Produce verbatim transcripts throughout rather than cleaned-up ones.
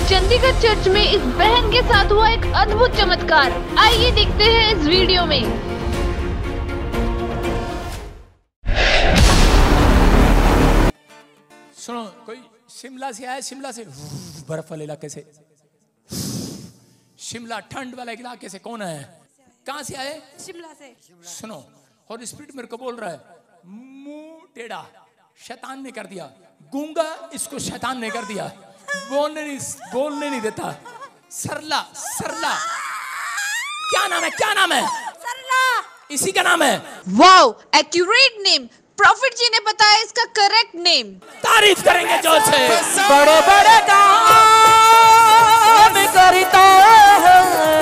Chandigarh church में इस बहन के साथ हुआ एक अद्भुत चमत्कार। आइए देखते हैं इस वीडियो में। सुनो, कोई शिमला से आया, शिमला से बर्फ वाले इलाके से, शिमला ठंड वाले इलाके से कौन है? कहां से आए? शिमला से। सुनो, और स्पिरिट मेरे को बोल रहा है, मुंह टेढ़ा शैतान ने कर दिया, गूंगा इसको शैतान ने कर दिया, बोलने नहीं बोलने नहीं देता। सरला, सरला क्या नाम है? क्या नाम है? सरला, इसी का नाम है। Wow, accurate name. Prophet ji ने बताया इसका करेक्ट नेम। तारीफ करेंगे जोर से। बड़े बड़े काम करता है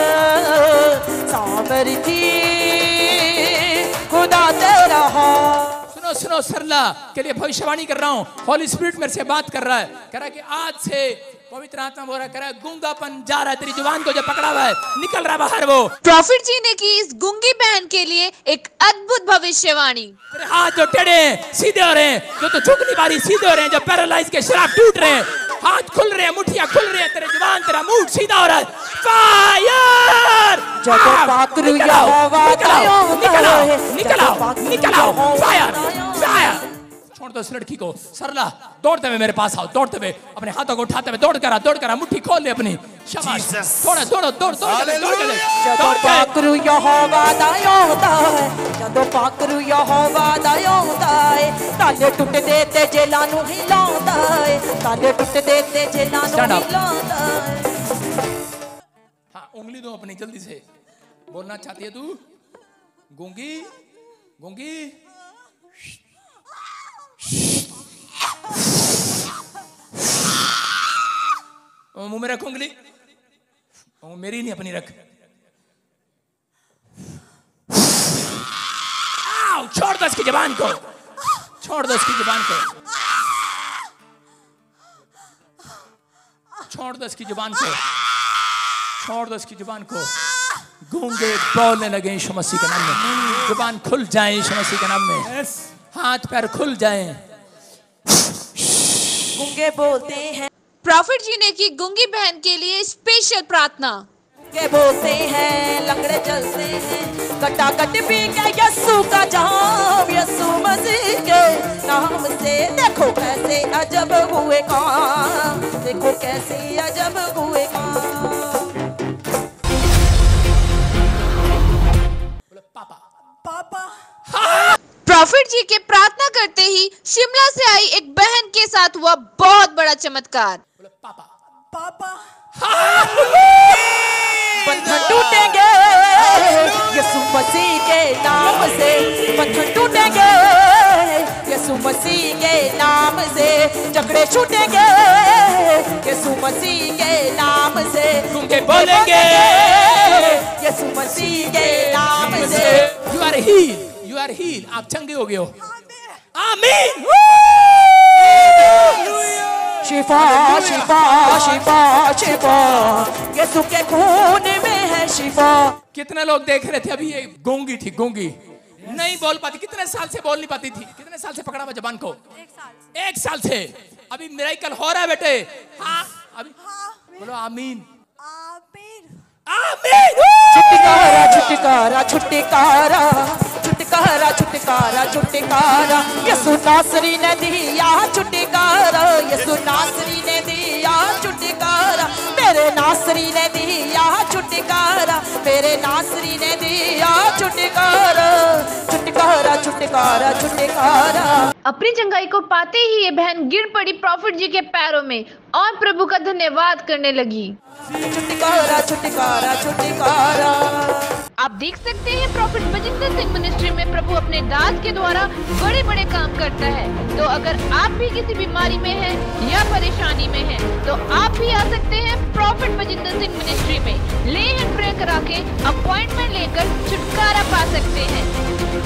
सामर्थी खुदा तेरा। सुनो सुनो, सरला के लिए भविष्यवाणी कर रहा हूँ। हॉली स्पिरिट मेरे से बात कर रहा है, कह रहा है कि आज से पवित्र आत्मा बोल रहा है, कह रहा है गूंगापन जा रहा है, तेरी जुबान को जो पकड़ा हुआ है निकल रहा बाहर। वो प्रॉफिट जी ने की इस गूंगी बहन के लिए एक अद्भुत भविष्यवाणी। तेरे हाथ जो टेढ़े हैं सीधे हो रहे हैं, जो तो झुक नहीं पा रही सीधे हो रहे हैं, जो पैरालाइज के शराब टूट रहे हैं, हाथ खुल रहे हैं, मुठ्ठियां खुल रही है, तेरे जुबान तेरा मुंह सीधा हो रहा है। फायर! निकल आओ, निकल आओ, निकल आओ, निकल आओ, फायर, फायर! छोड़ दो इस लड़की को। सरला दौड़ते हुए मेरे पास आओ, दौड़ते हुए अपने हाथों को उठाते हुए दौड़ करा, दौड़ करा, मुट्ठी खोल ले अपनी। शाबाश, थोड़ा दौड़ो, दौड़ दौड़ चले, दौड़ चले, ਜਦੋਂ ਪਾਕਰੂ ਯਹੋਵਾ ਦਾ ਆਉਂਦਾ ਹੈ, ਜਦੋਂ ਪਾਕਰੂ ਯਹੋਵਾ ਦਾ ਆਉਂਦਾ ਹੈ, ਤਾਲੇ ਟੁੱਟਦੇ ਤੇ ਜੇਲਾਂ ਨੂੰ ਹਿਲਾਉਂਦਾ ਹੈ, ਤਾਲੇ ਟੁੱਟਦੇ ਤੇ ਜੇਲਾਂ ਨੂੰ ਹਿਲਾਉਂਦਾ ਹੈ। हाँ, उंगली दो अपनी जल्दी से। बोलना चाहती है तू? गूंगी, गूंगी, मुंह में रख उंगली, मेरी नहीं अपनी रख। आओ, छोड़ दो इसकी जबान को, छोड़ दो इसकी जबान को, छोड़ दो इसकी जबान को, छोड़ दो इसकी जुबान को। गूंगे बोलने लगे यीशु मसीह के नाम में, जुबान खुल जाए यीशु मसीह के नाम में, हाथ पैर खुल जाए। गूंगे बोलते हैं। प्रॉफिट जी ने की गूंगी बहन के लिए स्पेशल प्रार्थना। के बोलते हैं, लंगड़े चलते हैं, कटा कट पी के यीशु का जाम, यीशु मसीह के नाम से देखो कैसे अजब हुए काम, देखो कैसे अजब हुए काम। पापा, पापा। प्रॉफिट जी के प्रार्थना करते ही शिमला से आई एक बहन के साथ हुआ बहुत बड़ा चमत्कार। पापा, पापा। बंधन टूटेंगे यीशु मसीह के नाम से, बंधन टूटेंगे यीशु मसीह के नाम से, झगड़े छूटेंगे यीशु मसीह के नाम से, गूंगे बोलेंगे यीशु मसीह के नाम से। You are heal, you are heal, आप चंगे हो गए हो। आमीन। शिफा शिफा शिफा शिफा, यीशु के खून में है शिफा। कितने लोग देख रहे थे अभी, ये गूंगी थी, गूंगी नहीं बोल पाती, कितने साल से बोल नहीं पाती थी, कितने साल से पकड़ा हुआ जबान को? एक साल। एक साल से। अभी मिरेकल हो रहा है बेटे। हाँ, अभी बोलो आमीन, आमीन, आमीन। छुटकारा छुटकारा छुटकारा छुटकारा छुटकारा छुटकारा, यीशु नासरी ने दिया छुटकारा, यीशु नासरी ने दिया छुटकारा, मेरे नासरी ने दिया छुटकारा, मेरे नासरी ने दिया छुटकारा, छुटकारा छुटकारा छुटकारा। अपनी चंगाई को पाते ही ये बहन गिर पड़ी प्रॉफिट जी के पैरों में और प्रभु का धन्यवाद करने लगी। छुटकारा छुटकारा छुटकारा। आप देख सकते हैं प्रॉफिट बजिंदर सिंह मिनिस्ट्री में प्रभु अपने दास के द्वारा बड़े बड़े काम करता है। तो अगर आप भी किसी बीमारी में हैं या परेशानी में हैं, तो आप भी आ सकते हैं प्रॉफिट बजिंदर सिंह मिनिस्ट्री में। ले एंड प्रे करा के अपॉइंटमेंट लेकर छुटकारा पा सकते हैं।